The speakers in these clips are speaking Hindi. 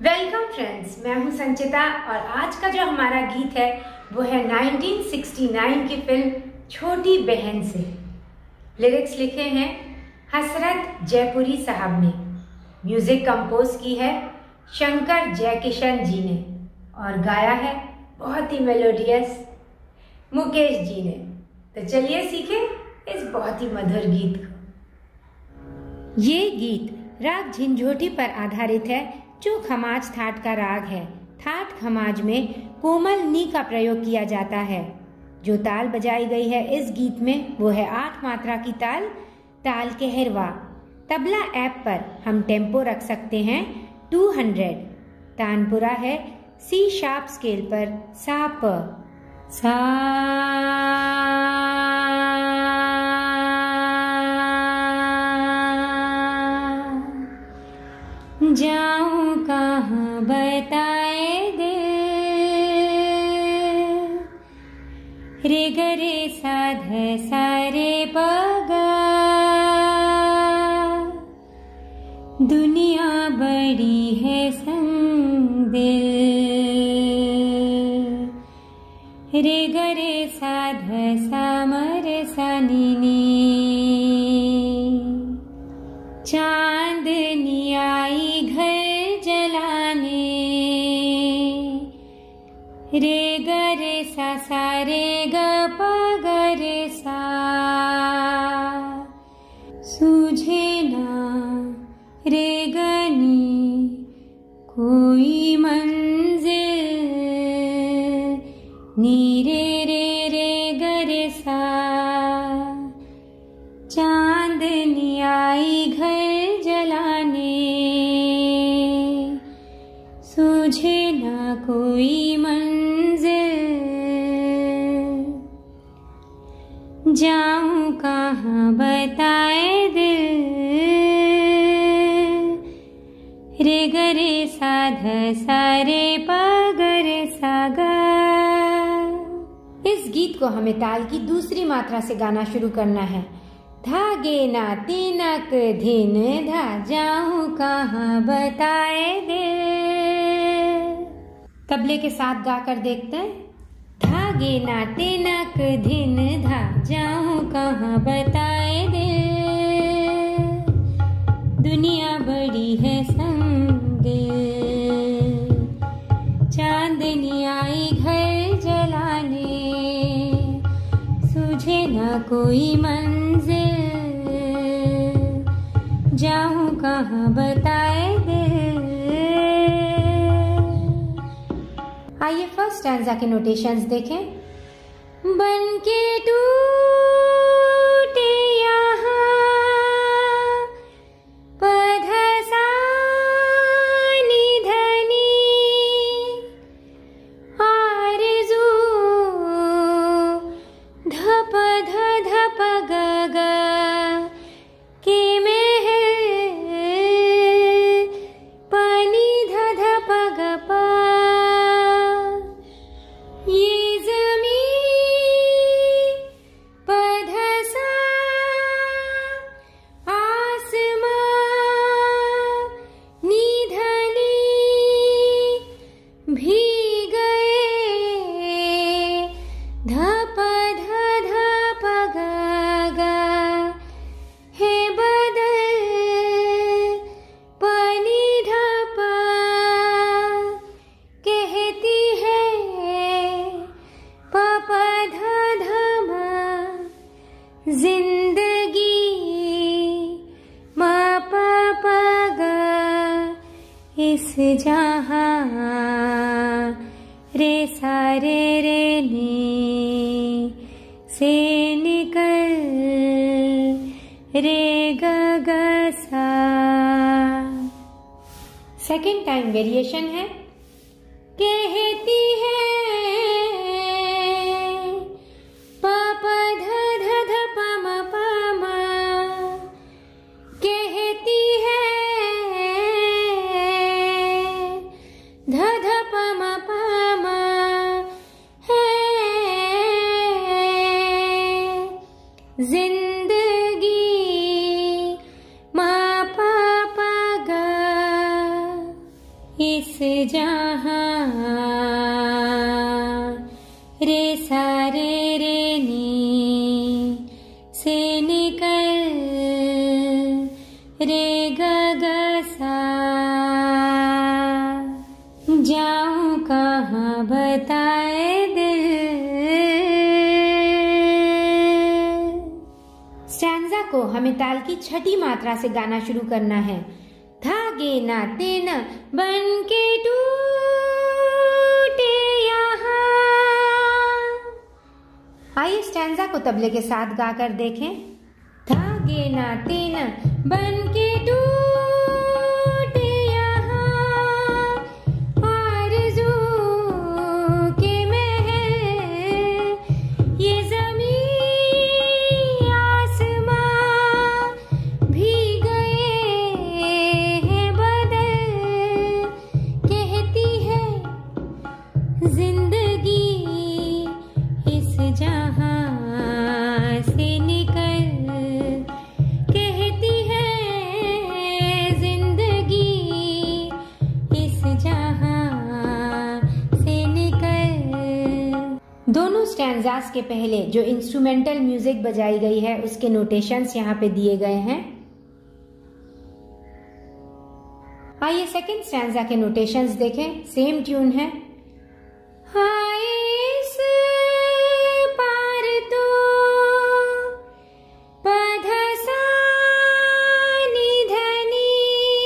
वेलकम फ्रेंड्स, मैं हूं संचिता और आज का जो हमारा गीत है वो है 1969 की फिल्म छोटी बहन से। लिरिक्स लिखे हैं हसरत जयपुरी साहब ने, म्यूजिक कंपोज की है शंकर जयकिशन जी ने और गाया है बहुत ही मेलोडियस मुकेश जी ने। तो चलिए सीखें इस बहुत ही मधुर गीत को। ये गीत राग झिंझोटी पर आधारित है जो खमाज थाट का राग है। थाट खमाज में कोमल नी का प्रयोग किया जाता है। जो ताल बजाई गई है इस गीत में वो है 8 मात्रा की ताल, ताल कहरवा। तबला ऐप पर हम टेम्पो रख सकते हैं 200। तानपुरा है सी शार्प स्केल पर सा प सा। जाऊं कहाँ बताए दिल, रे गरे साध सारे पगा। दुनिया बड़ी है संग दिल, रे गरे साध सामर सनिनी। चांदनी आई घर जलाने, रे गरे सा सा रे ग प ग रे सा। सूझे ना रे गनी कोई मंजिल, नी रे रे रे ग रे सा। चांदनी आई घर जलाने, सूझे ना कोई मंजिल। जाऊं कहाँ बताए दिल, रे गरे साध सारे प गरे सा गा। इस गीत को हमें ताल की दूसरी मात्रा से गाना शुरू करना है। धागे ना तिनक धिन धा, जाऊं कहाँ बताए दिल। तबले के साथ गाकर देखते हैं। धागे ना तिनक धिन धा, जाऊं कहाँ बताए दिल। दुनिया बड़ी है संग दिल, चांदनी आई घर जलाने, सूझे ना कोई मंजिल। जाऊं कहाँ बताए दिल। आइए फर्स्ट स्टैंजा के नोटेशंस देखें। बन के टूटे यहाँ पधसा निधनी, आरज़ू धप ध धप ग ग के महल, पानी ध धप ग प। ये ज़मीं पधसा आसमां निधनी, भी गए धप ध धप ग ग। हे बदल पानी धप, कहती है प प ध ध म। जिंदगी म प प ग, इस जहां रे सारे रे ने से निकल, रे ग ग सा। सेकेंड टाइम वेरिएशन है। कहती है प प ध ध ध प म प म। कहती है ध ध प म प म। है जिंदगी म प प ग, इस जहां रे सारे रे नी से निकल रे गगसा जाऊं कहाँ बताए दिल। स्टैंजा को हमें ताल की छठी मात्रा से गाना शुरू करना है। धागे नाते न बन के टूटे यहाँ। आइए स्टैंजा को तबले के साथ गाकर देखें। धागे नाते न बन के टूटे यहाँ, आरज़ू के महल ये ज़मीं आसमां भी गए हैं बदल। कहती है जिंदगी इस जहां से निकल, कहती है जिंदगी इस जहां से निकल। दोनों स्टैंजास के पहले जो इंस्ट्रूमेंटल म्यूजिक बजाई गई है उसके नोटेशंस यहाँ पे दिए गए हैं। आइए सेकंड स्टैंजा के नोटेशंस देखें। सेम ट्यून है। हाय इस पार तो पधसा निधनी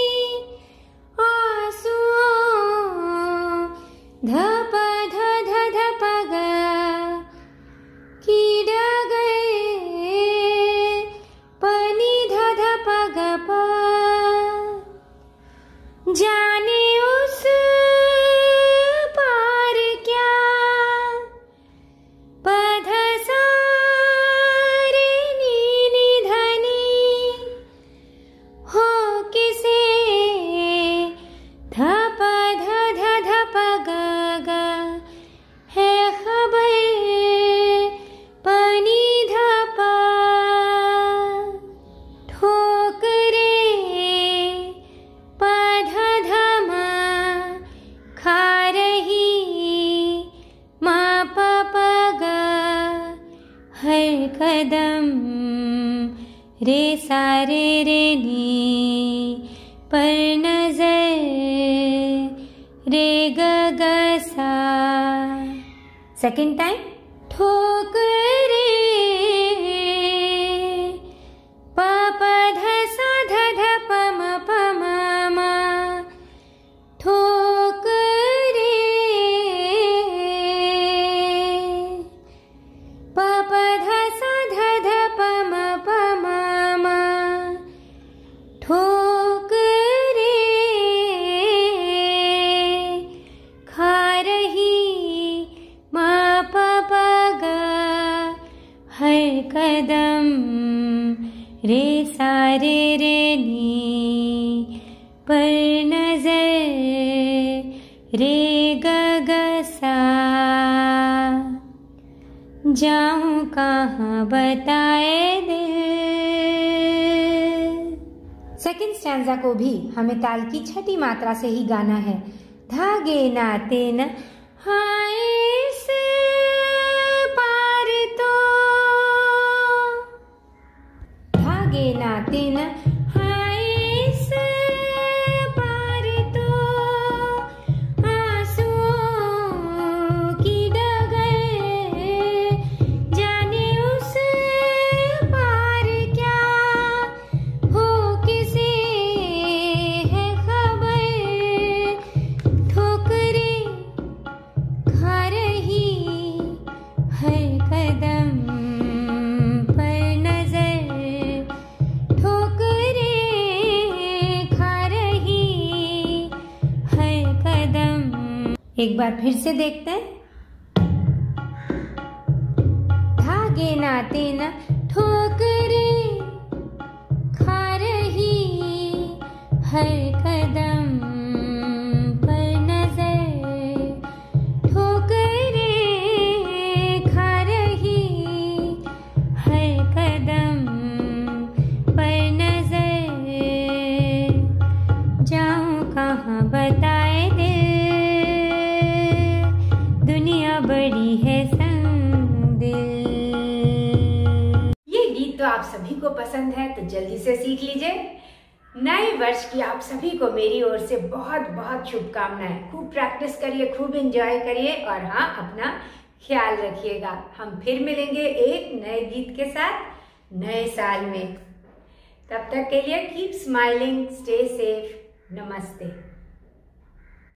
आंसुओं धप ध ध धप ग की डगर पनी ध धप ग प। जाने उस पार क्या पधसा रे नी धनी हो किसे धप ध ध धप ग ग है खबर पनी धप। ठोकरे पध धमा खा रही माँ पापा गा हर कदम रे सारे रे नी पर नजर रे गगसा। Second time. ठोकरे पापा धसा ध ध प म प म म। ठोकरे पापा धसा ध ध प म प म म। ठोकरे खा रही माँ पापा गा हर कदम रे सारे रे नी पर नजर रे गगसा। जाऊं कहाँ बताए दिल। सेकंड स्टैंजा को भी हमें ताल की छठी मात्रा से ही गाना है। धागे नाते न हाय इस पार तो धागे नाते न हाय इस पार तो आंसुओं की डगर। जाने उस पार क्या हो किसे है खबर। ठोकरे खा रही हर कदम पर नजर। ठोकरे खा रही हर कदम। एक बार फिर से देखते हैं। धागे नाते न ठोकरे खा रही हर कदम पर नजर। ठोकरे खा रही हर कदम पर नजर। जाऊं कहाँ बताए दे। आप सभी को पसंद है तो जल्दी से सीख लीजिए। नए वर्ष की आप सभी को मेरी ओर से बहुत बहुत शुभकामनाएं। खूब प्रैक्टिस करिए, खूब एंजॉय करिए और हाँ, अपना ख्याल रखिएगा। हम फिर मिलेंगे एक नए गीत के साथ नए साल में। तब तक के लिए कीप स्माइलिंग, स्टे सेफ, नमस्ते।